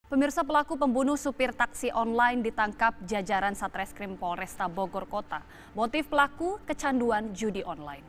Pemirsa, pelaku pembunuh supir taksi online ditangkap jajaran Satreskrim Polresta Bogor Kota. Motif pelaku kecanduan judi online.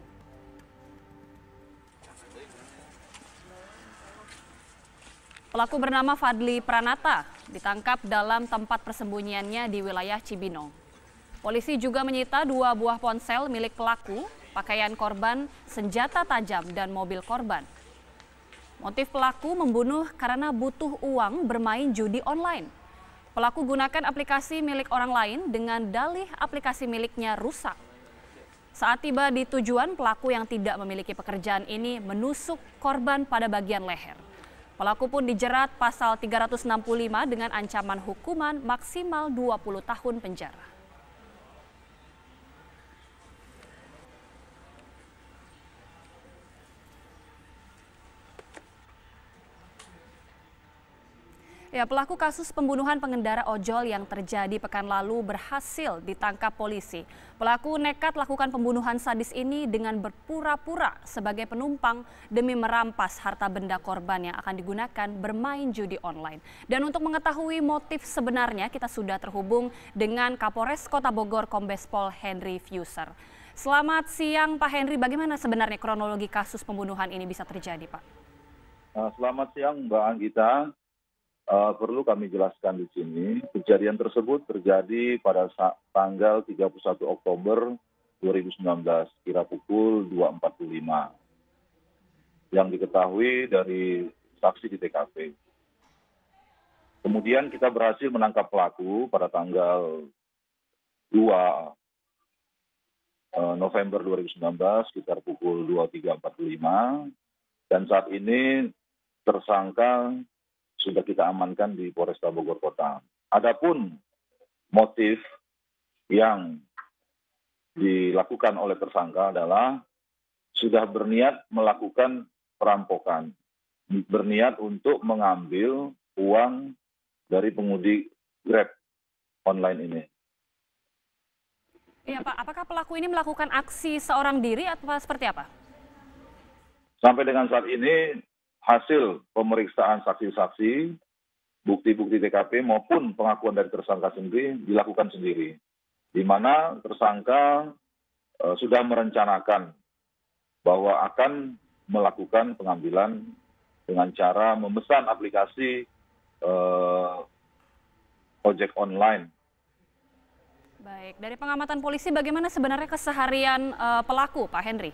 Pelaku bernama Fadli Pranata ditangkap dalam tempat persembunyiannya di wilayah Cibinong. Polisi juga menyita 2 buah ponsel milik pelaku, pakaian korban, senjata tajam, dan mobil korban. Motif pelaku membunuh karena butuh uang bermain judi online. Pelaku gunakan aplikasi milik orang lain dengan dalih aplikasi miliknya rusak. Saat tiba di tujuan, pelaku yang tidak memiliki pekerjaan ini menusuk korban pada bagian leher. Pelaku pun dijerat pasal 365 dengan ancaman hukuman maksimal 20 tahun penjara. Ya, pelaku kasus pembunuhan pengendara ojol yang terjadi pekan lalu berhasil ditangkap polisi. Pelaku nekat lakukan pembunuhan sadis ini dengan berpura-pura sebagai penumpang demi merampas harta benda korban yang akan digunakan bermain judi online. Dan untuk mengetahui motif sebenarnya, kita sudah terhubung dengan Kapolres Kota Bogor Kombes Pol Henry Fusser. Selamat siang Pak Henry, bagaimana sebenarnya kronologi kasus pembunuhan ini bisa terjadi, Pak? Selamat siang Mbak Anggita. Perlu kami jelaskan di sini, kejadian tersebut terjadi pada tanggal 31 Oktober 2019, kira pukul 2.45. Yang diketahui dari saksi di TKP. Kemudian kita berhasil menangkap pelaku pada tanggal 2 November 2019, sekitar pukul 23.45. Dan saat ini tersangka sudah kita amankan di Polresta Bogor Kota. Adapun motif yang dilakukan oleh tersangka adalah sudah berniat melakukan perampokan, berniat untuk mengambil uang dari pengemudi Grab online ini. Iya Pak, apakah pelaku ini melakukan aksi seorang diri atau seperti apa? Sampai dengan saat ini, hasil pemeriksaan saksi-saksi, bukti-bukti TKP maupun pengakuan dari tersangka sendiri dilakukan sendiri. Di mana tersangka sudah merencanakan bahwa akan melakukan pengambilan dengan cara memesan aplikasi ojek online. Baik, dari pengamatan polisi bagaimana sebenarnya keseharian pelaku, Pak Henry?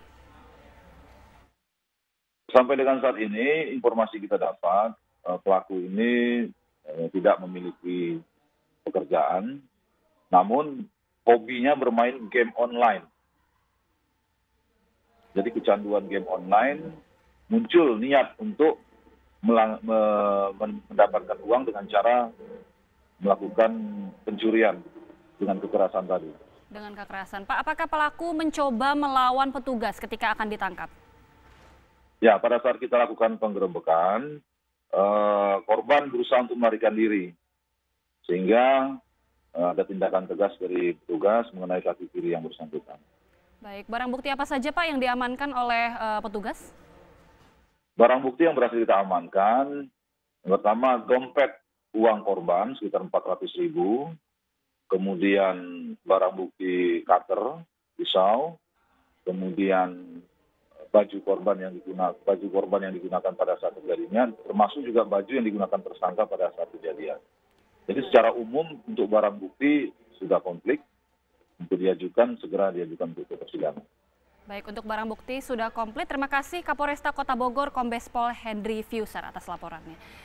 Sampai dengan saat ini, informasi kita dapat, pelaku ini tidak memiliki pekerjaan, namun hobinya bermain game online. Jadi kecanduan game online, muncul niat untuk mendapatkan uang dengan cara melakukan pencurian dengan kekerasan tadi. Dengan kekerasan. Pak, apakah pelaku mencoba melawan petugas ketika akan ditangkap? Ya, pada saat kita lakukan penggerebekan, korban berusaha untuk melarikan diri. Sehingga ada tindakan tegas dari petugas mengenai kaki kiri yang bersangkutan. Baik, barang bukti apa saja Pak yang diamankan oleh petugas? Barang bukti yang berhasil kita amankan, yang pertama dompet uang korban sekitar 400.000, kemudian barang bukti cutter, pisau, kemudian baju korban yang digunakan pada saat kejadian, termasuk juga baju yang digunakan tersangka pada saat kejadian. Jadi secara umum untuk barang bukti sudah komplit, untuk diajukan segera diajukan untuk persidangan. Baik, untuk barang bukti sudah komplit. Terima kasih Kapolresta Kota Bogor Kombes Pol Henry Fusser atas laporannya.